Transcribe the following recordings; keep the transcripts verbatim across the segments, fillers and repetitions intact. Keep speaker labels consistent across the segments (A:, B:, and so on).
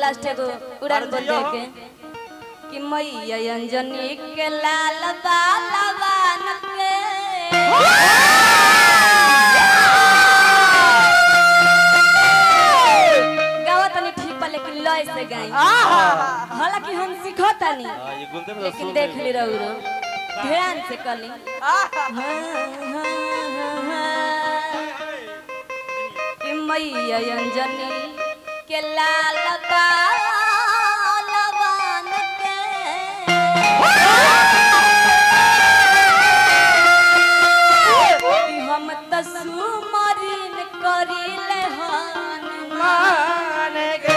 A: last एगो उड़ान बोल दे के कि मैया अंजनी के लाल बालवान के गावा तनी ठीक पर लेकिन लय से गाई हालांकि हम सिखतानी लेकिन देख ली रहू ध्यान से कली कि मैया अंजनी के लाल बालवान के हम तसुमरिन करिले हनुमान के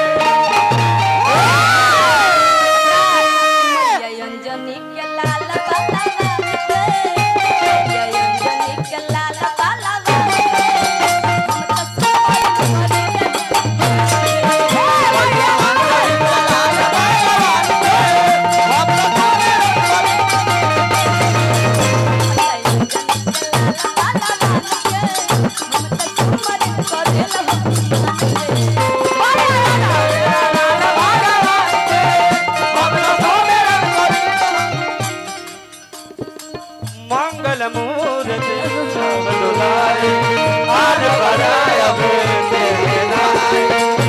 A: मैया अंजनी के लाल बालवान के मैया अंजनी के लाल बालवान के हम तसुमरिन
B: मंगल मूर्ति दुलारे आज बराया बेटे नाय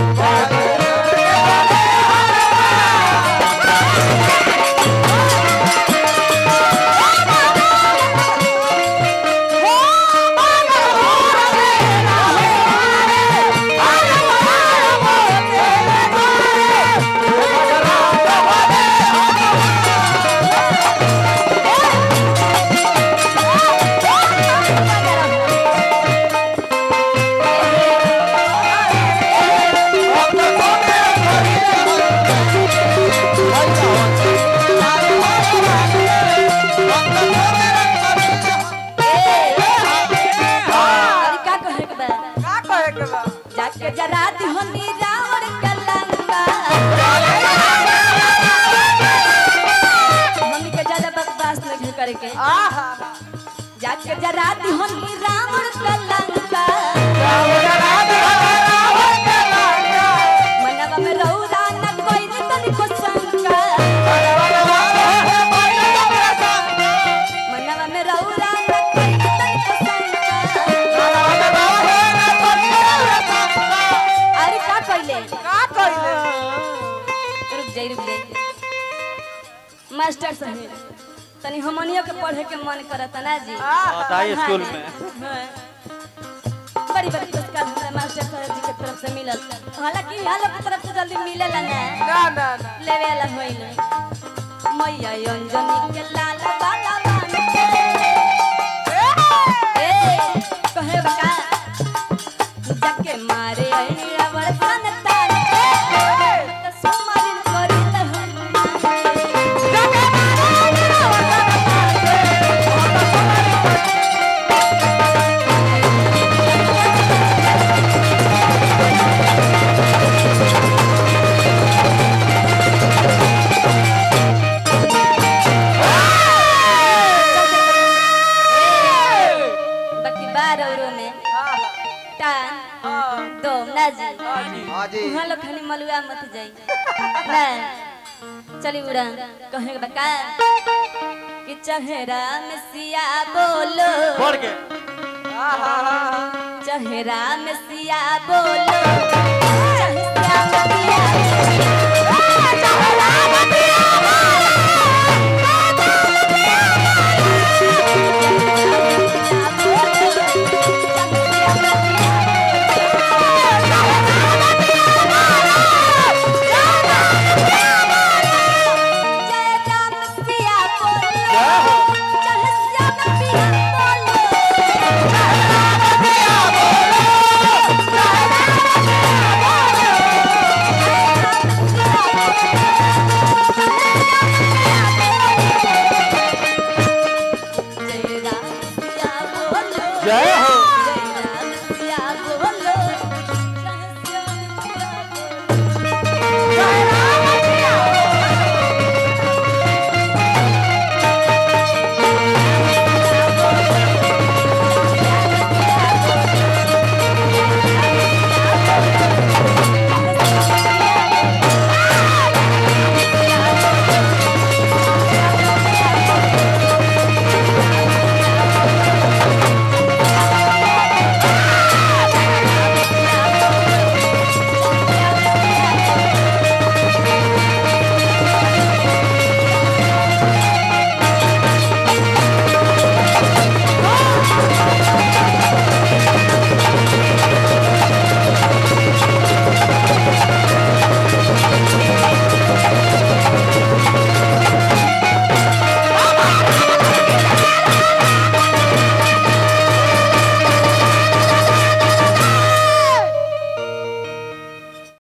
A: जाके जरा दिहनी रावण के लंका मम्मी के ज्यादा बकवास नहीं करके जाके जरा दिहनी रावण के लंका मनवा में रौरा न कोई तनी को शंका मनवा में रौरा न कोई तनी को शंका अरे का कइले
C: का कइले
A: रुक जाई रुक जाई मास्टर साहब तनी हमनियो के पढ़े के मन करत ना जी
B: बताइए स्कूल में
A: बड़ी बड़ी पुरस्कार हमरा मास्टर साहब जी के तरफ से मिलल हालांकि यहाँ लोग की तरफ से जल्दी मिलेला ना
C: ना ना ना
A: लेवे वाला होइल मैया अंजनी के लाल बालवान के ए कहे बका जाके मारे रावण संतान के तसुमरिन करिले हनुमान जाके मारे रावण संतान के बाकी बार औरों में टान दो नाजी
C: हाजी
A: वहाँ लोग खाली मलुआ मत जाई ना चली उड़ा कहे बका कि चेहरा में सिया बोलो
B: पढ़ के
A: चेहरा में सिया बोलो